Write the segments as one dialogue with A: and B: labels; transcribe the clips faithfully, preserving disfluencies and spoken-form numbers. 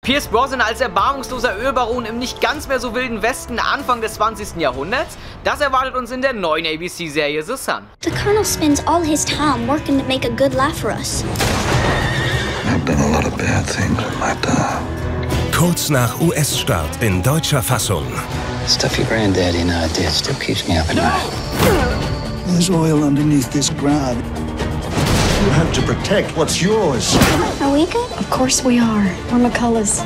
A: Pierce Brosnan als erbarmungsloser Ölbaron im nicht ganz mehr so wilden Westen Anfang des zwanzigsten Jahrhunderts, das erwartet uns in der neuen A B C-Serie The Sun.
B: The Colonel spends all his time working to make a good life for us.
C: I've done a lot of bad things with my time.
D: Kurz nach U S-Start in deutscher Fassung.
E: Stuff your granddaddy and I did still keeps me up at night.
C: There's oil underneath this ground. You have to protect what's yours.
B: Are we good?
F: Of course we are. We're McCullough.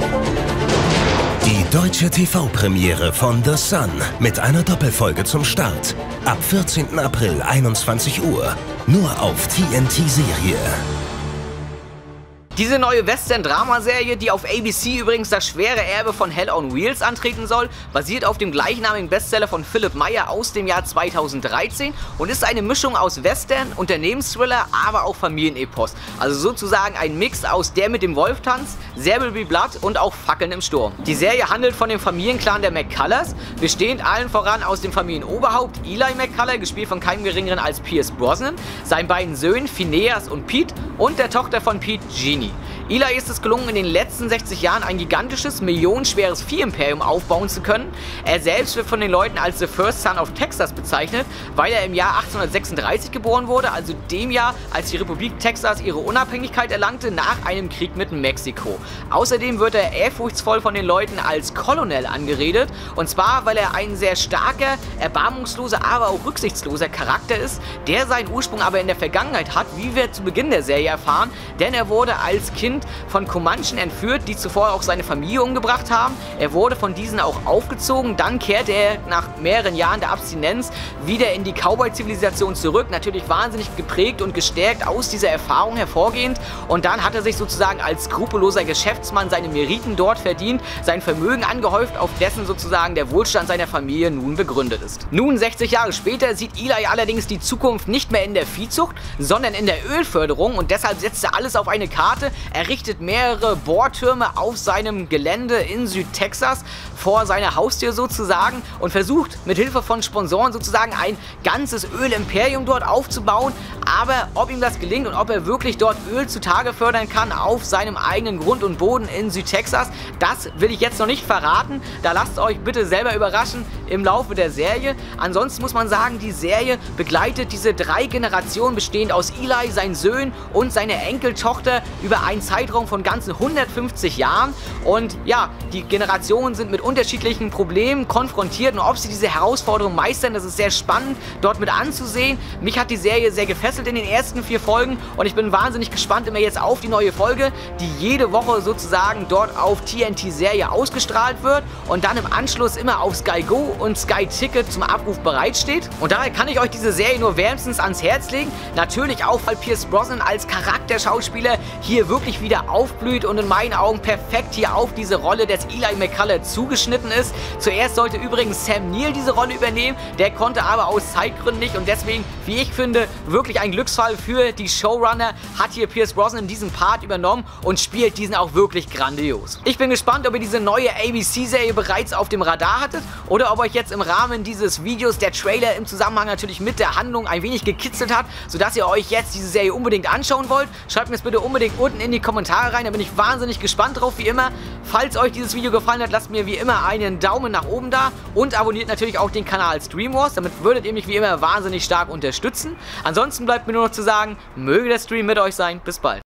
D: Die deutsche T V-Premiere von The Sun mit einer Doppelfolge zum Start. Ab vierzehnten April einundzwanzig Uhr. Nur auf T N T-Serie.
A: Diese neue Western-Dramaserie, die auf A B C übrigens das schwere Erbe von Hell on Wheels antreten soll, basiert auf dem gleichnamigen Bestseller von Philipp Meyer aus dem Jahr zweitausenddreizehn und ist eine Mischung aus Western, Unternehmensthriller, aber auch Familienepos. Also sozusagen ein Mix aus Der mit dem Wolf tanzt, There Will Be Blood und auch Fackeln im Sturm. Die Serie handelt von dem Familienclan der McCullers, bestehend allen voran aus dem Familienoberhaupt Eli McCullough, gespielt von keinem geringeren als Pierce Brosnan, seinen beiden Söhnen Phineas und Pete und der Tochter von Pete, Jeannie. Eli ist es gelungen, in den letzten sechzig Jahren ein gigantisches, millionenschweres Vieh-Imperium aufbauen zu können. Er selbst wird von den Leuten als The First Son of Texas bezeichnet, weil er im Jahr achtzehnhundertsechsunddreißig geboren wurde, also dem Jahr, als die Republik Texas ihre Unabhängigkeit erlangte nach einem Krieg mit Mexiko. Außerdem wird er ehrfurchtsvoll von den Leuten als Colonel angeredet, und zwar, weil er ein sehr starker, erbarmungsloser, aber auch rücksichtsloser Charakter ist, der seinen Ursprung aber in der Vergangenheit hat, wie wir zu Beginn der Serie erfahren, denn er wurde als Kind von Comanchen entführt, die zuvor auch seine Familie umgebracht haben. Er wurde von diesen auch aufgezogen, dann kehrte er nach mehreren Jahren der Abstinenz wieder in die Cowboy-Zivilisation zurück, natürlich wahnsinnig geprägt und gestärkt aus dieser Erfahrung hervorgehend, und dann hat er sich sozusagen als skrupelloser Geschäftsmann seine Meriten dort verdient, sein Vermögen angehäuft, auf dessen sozusagen der Wohlstand seiner Familie nun begründet ist. Nun, sechzig Jahre später, sieht Eli allerdings die Zukunft nicht mehr in der Viehzucht, sondern in der Ölförderung, und deshalb setzt er alles auf eine Karte. Er richtet mehrere Bohrtürme auf seinem Gelände in Südtexas vor seiner Haustür sozusagen und versucht mit Hilfe von Sponsoren sozusagen ein ganzes Ölimperium dort aufzubauen. Aber ob ihm das gelingt und ob er wirklich dort Öl zutage fördern kann auf seinem eigenen Grund und Boden in Südtexas, das will ich jetzt noch nicht verraten. Da lasst euch bitte selber überraschen im Laufe der Serie. Ansonsten muss man sagen, die Serie begleitet diese drei Generationen bestehend aus Eli, seinen Söhnen und seiner Enkeltochter über einen Zeitraum von ganzen hundertfünfzig Jahren, und ja, die Generationen sind mit unterschiedlichen Problemen konfrontiert, und ob sie diese Herausforderung meistern, das ist sehr spannend dort mit anzusehen. Mich hat die Serie sehr gefesselt in den ersten vier Folgen, und ich bin wahnsinnig gespannt immer jetzt auf die neue Folge, die jede Woche sozusagen dort auf T N T-Serie ausgestrahlt wird und dann im Anschluss immer auf Sky Go und Sky Ticket zum Abruf bereitsteht. Und daher kann ich euch diese Serie nur wärmstens ans Herz legen. Natürlich auch, weil Pierce Brosnan als Charakterschauspieler hier wirklich wieder aufblüht und in meinen Augen perfekt hier auf diese Rolle des Eli McCullough zugeschnitten ist. Zuerst sollte übrigens Sam Neill diese Rolle übernehmen, der konnte aber aus Zeitgründen nicht, und deswegen, wie ich finde, wirklich ein Glücksfall für die Showrunner, hat hier Pierce Brosnan diesen Part übernommen und spielt diesen auch wirklich grandios. Ich bin gespannt, ob ihr diese neue A B C-Serie bereits auf dem Radar hattet oder ob euch jetzt im Rahmen dieses Videos der Trailer im Zusammenhang natürlich mit der Handlung ein wenig gekitzelt hat, sodass ihr euch jetzt diese Serie unbedingt anschauen wollt. Schreibt mir es bitte unbedingt unten in die Kommentare rein, da bin ich wahnsinnig gespannt drauf, wie immer. Falls euch dieses Video gefallen hat, lasst mir wie immer einen Daumen nach oben da und abonniert natürlich auch den Kanal Stream Wars, damit würdet ihr mich wie immer wahnsinnig stark unterstützen. Ansonsten bleibt mir nur noch zu sagen, möge der Stream mit euch sein, bis bald.